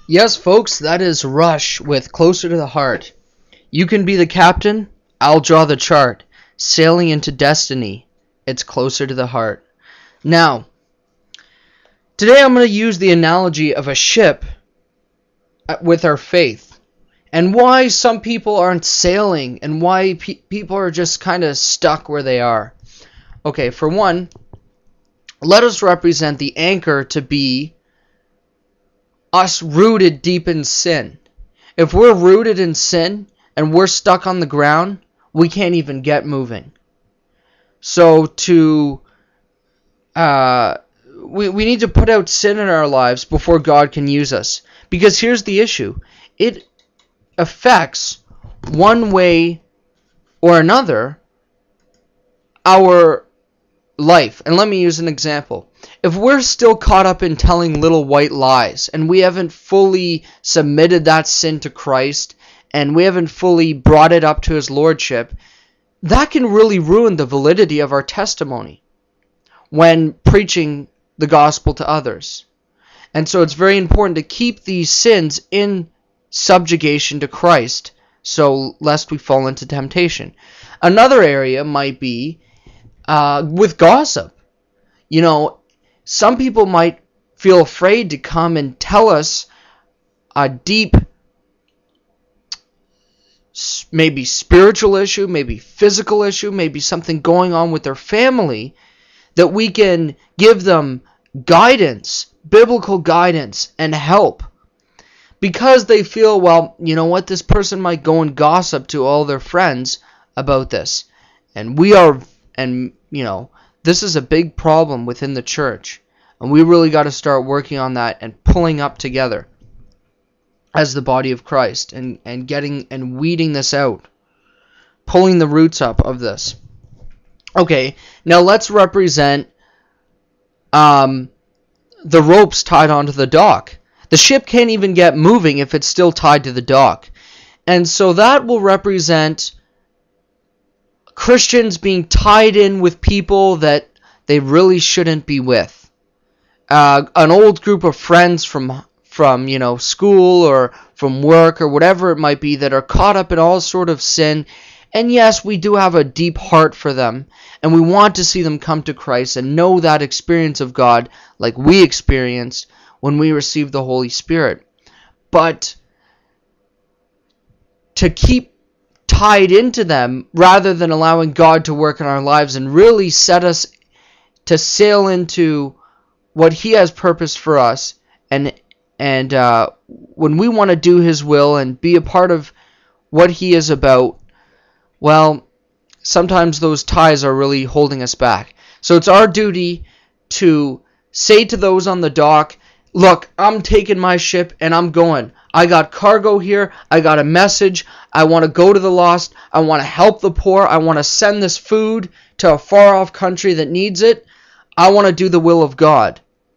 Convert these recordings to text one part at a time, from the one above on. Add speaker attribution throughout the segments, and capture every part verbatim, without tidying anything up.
Speaker 1: Yes, folks, that is Rush with Closer to the Heart. You can be the captain, I'll draw the chart. Sailing into destiny, it's closer to the heart. Now, today I'm going to use the analogy of a ship with our faith, and why some people aren't sailing, and why pe- people are just kind of stuck where they are. Okay, for one, let us represent the anchor to be us rooted deep in sin. If we're rooted in sin and we're stuck on the ground, we can't even get moving. So to uh, we we need to put out sin in our lives before God can use us. Because here's the issue: it affects one way or another our life. And let me use an example. If we're still caught up in telling little white lies, and we haven't fully submitted that sin to Christ, and we haven't fully brought it up to His Lordship, that can really ruin the validity of our testimony when preaching the gospel to others. And so it's very important to keep these sins in subjugation to Christ, so lest we fall into temptation. Another area might be uh, with gossip. You know, some people might feel afraid to come and tell us a deep, maybe spiritual issue, maybe physical issue, maybe something going on with their family, that we can give them guidance, biblical guidance, and help. Because they feel, well, you know what, this person might go and gossip to all their friends about this. And we are, and, you know, this is a big problem within the church. And we really got to start working on that and pulling up together as the body of Christ and, and getting and weeding this out. Pulling the roots up of this. Okay, now let's represent um, the ropes tied onto the dock. The ship can't even get moving if it's still tied to the dock. And so that will represent Christians being tied in with people that they really shouldn't be with. Uh, an old group of friends from, from, you know, school or from work or whatever it might be that are caught up in all sort of sin. And yes, we do have a deep heart for them, and we want to see them come to Christ and know that experience of God like we experienced when we received the Holy Spirit. But to keep tied into them rather than allowing God to work in our lives and really set us to sail into what He has purposed for us, and and uh, when we want to do His will and be a part of what He is about, well, sometimes those ties are really holding us back. So it's our duty to say to those on the dock, look, I'm taking my ship and I'm going. I got cargo here. I got a message. I want to go to the lost. I want to help the poor. I want to send this food to a far-off country that needs it. I want to do the will of God.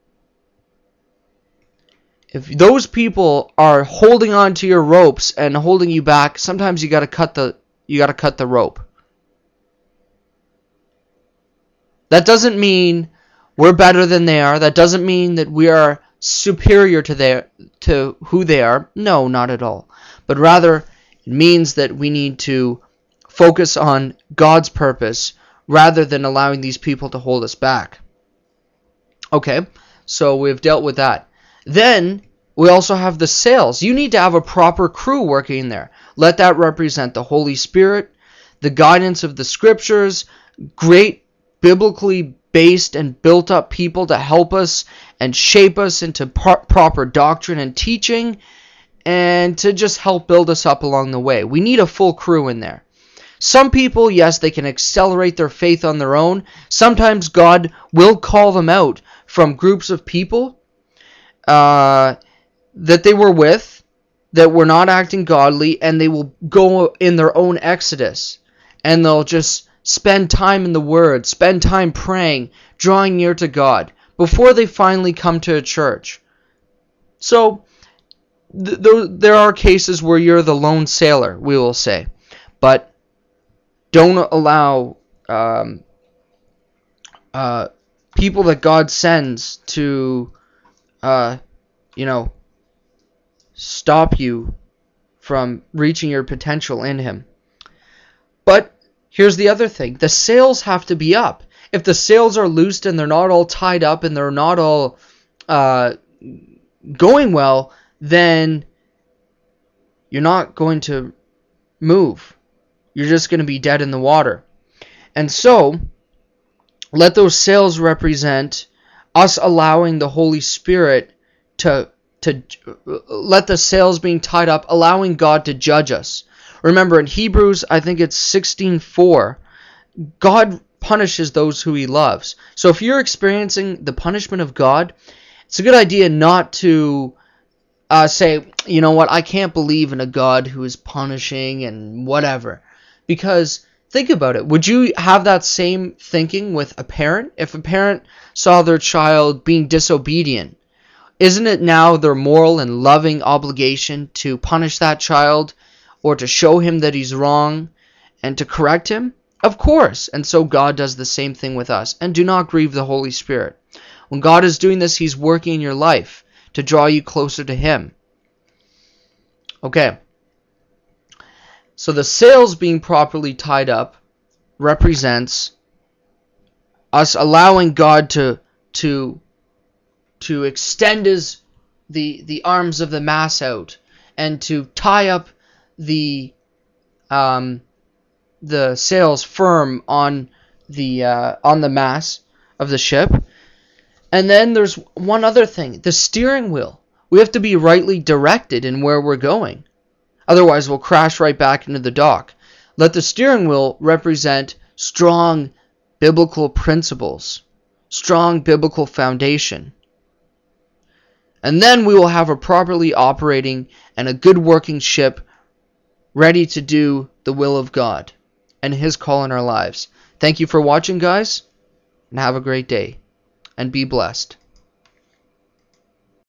Speaker 1: If those people are holding on to your ropes and holding you back, sometimes you got to cut the you got to cut the rope. That doesn't mean we're better than they are. That doesn't mean that we are superior to their to who they are. No, not at all. But rather, it means that we need to focus on God's purpose rather than allowing these people to hold us back. Okay, so we've dealt with that. Then we also have the sails. You need to have a proper crew working there. Let that represent the Holy Spirit, the guidance of the Scriptures, great biblically based and built up people to help us and shape us into pro- proper doctrine and teaching, and to just help build us up along the way. We need a full crew in there. Some people, yes, they can accelerate their faith on their own. Sometimes God will call them out from groups of people uh, that they were with, that were not acting godly, and they will go in their own exodus, and they'll just spend time in the Word, spend time praying, drawing near to God, before they finally come to a church. So, th- th- there are cases where you're the lone sailor, we will say, but don't allow um, uh, people that God sends to, uh, you know, stop you from reaching your potential in Him. But here's the other thing. The sails have to be up. If the sails are loosed and they're not all tied up and they're not all uh, going well, then you're not going to move. You're just going to be dead in the water. And so, let those sails represent us allowing the Holy Spirit to, to let the sails being tied up, allowing God to judge us. Remember, in Hebrews, I think it's sixteen four, God punishes those who He loves. So if you're experiencing the punishment of God, it's a good idea not to uh, say, you know what, I can't believe in a God who is punishing and whatever. Because think about it. Would you have that same thinking with a parent? If a parent saw their child being disobedient, isn't it now their moral and loving obligation to punish that child or to show him that he's wrong and to correct him? Of course. And so God does the same thing with us. And do not grieve the Holy Spirit. When God is doing this, He's working in your life to draw you closer to Him. Okay. So the sails being properly tied up represents us allowing God to to to extend his the the arms of the mast out and to tie up the um the sails firm on the uh, on the mast of the ship. And then there's one other thing, the steering wheel. We have to be rightly directed in where we're going. Otherwise, we'll crash right back into the dock. Let the steering wheel represent strong biblical principles, strong biblical foundation. And then we will have a properly operating and a good working ship ready to do the will of God and His call in our lives. Thank you for watching, guys, and have a great day, and be blessed.